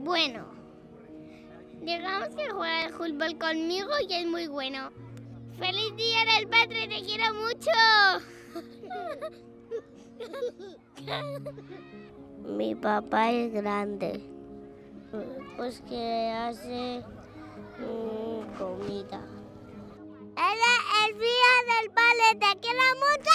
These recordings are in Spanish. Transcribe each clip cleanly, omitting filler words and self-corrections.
Bueno, digamos que juega al fútbol conmigo y es muy bueno. ¡Feliz Día del Padre! ¡Te quiero mucho! Mi papá es grande, pues que hace comida. ¡El Día del Padre! ¡Te quiero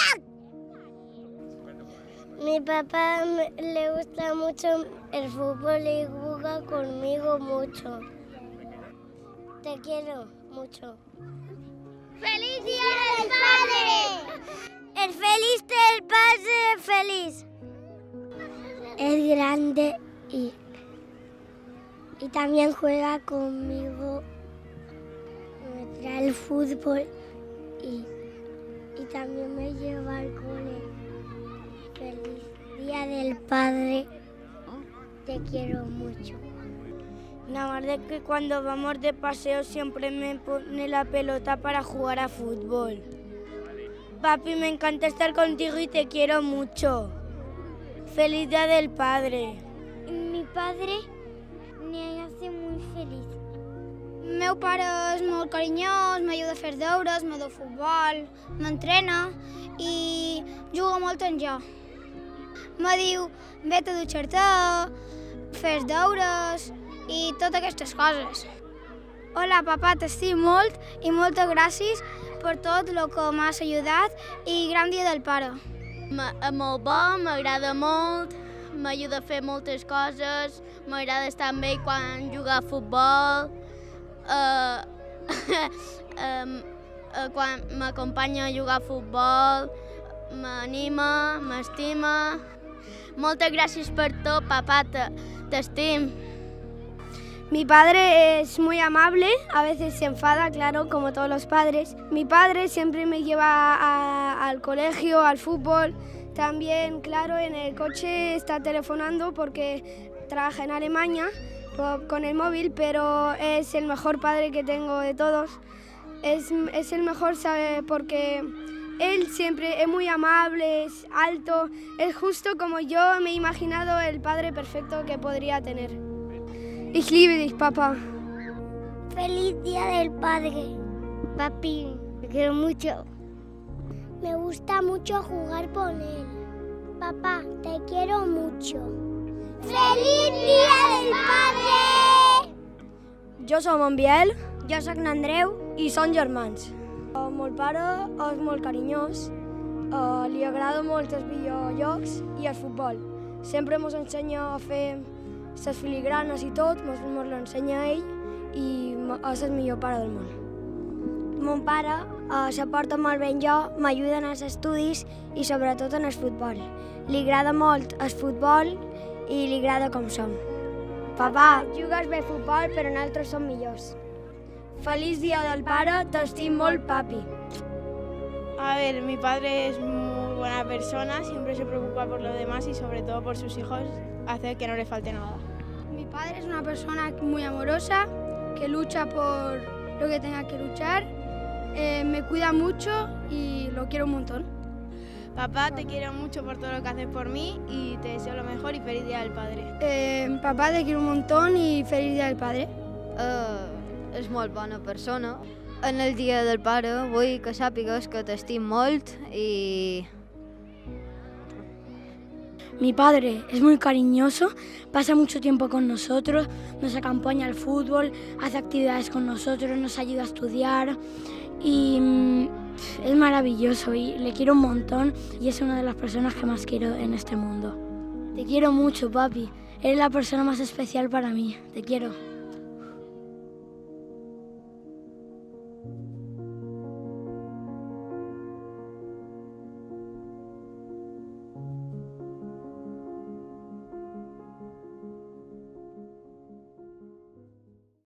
mucho! Mi papá le gusta mucho el fútbol y juega conmigo mucho. Te quiero mucho. ¡Feliz Día del Padre! ¡El feliz del padre feliz! Es grande y también juega conmigo. Me trae el fútbol y también me lleva al cole. Feliz Día del Padre. Te quiero mucho. Nada más de que cuando vamos de paseo siempre me pone la pelota para jugar a fútbol. Papi, me encanta estar contigo y te quiero mucho. Feliz Día del Padre. Mi padre me hace muy feliz. Meu pare és molt carinyós, m'ajuda a fer deures, me deu futbol, m'entrena i juga molt amb jo. Me diu, vete a dutxar-te, fes deures i totes aquestes coses. Hola, papà, t'estim molt i moltes gràcies per tot el que m'has ajudat i gran dia del pare. Molt bo, m'agrada molt, m'ajuda a fer moltes coses, m'agrada estar amb ell quan juga a futbol, quan m'acompanya a jugar a futbol, m'anima, m'estima. Moltes gràcies per tot, papà, t'estim. Mi padre es muy amable, a veces se enfada, claro, como todos los padres. Mi padre siempre me lleva al colegio, al fútbol. También, claro, en el coche está telefonando porque trabaja en Alemania con el móvil, pero es el mejor padre que tengo de todos. Es el mejor, ¿sabe? Porque él siempre es muy amable, es alto, es justo como yo me he imaginado el padre perfecto que podría tener. Ich liebe dich, papá. Feliz Día del Padre. Papi, te quiero mucho. Me gusta mucho jugar con él. Papá, te quiero mucho. ¡Feliz Día del Padre! Jo som en Biel, jo soc n'Andreu i són germans. El meu pare és molt carinyós, li agrada molt els videojocs i el futbol. Sempre ens ensenya a fer les filigranes i tot, ens l'ensenya ell i és el millor pare del món. Mon pare se porta molt bé amb jo, m'ajuda en els estudis i sobretot en el futbol. Li agrada molt el futbol i li agrada com som. Papà, jugues bé a futbol, però nosaltres som millors. Feliz Día del Pare, t'estim molt, papi. A ver, mi padre es muy buena persona, siempre se preocupa por los demás y sobre todo por sus hijos, hace que no le falte nada. Mi padre es una persona muy amorosa, que lucha por lo que tenga que luchar, me cuida mucho y lo quiero un montón. Papá, te quiero mucho por todo lo que haces por mí y te deseo lo mejor y feliz Día del Padre. Papá, te quiero un montón y feliz Día del Padre. És molt bona persona. En el Dia del Pare vull que sàpigues que t'estim molt i... Mi padre es muy cariñoso, pasa mucho tiempo con nosotros, nos acompaña al fútbol, hace actividades con nosotros, nos ayuda a estudiar y es maravilloso y le quiero un montón y es una de las personas que más quiero en este mundo. Te quiero mucho, papi, eres la persona más especial para mí, te quiero.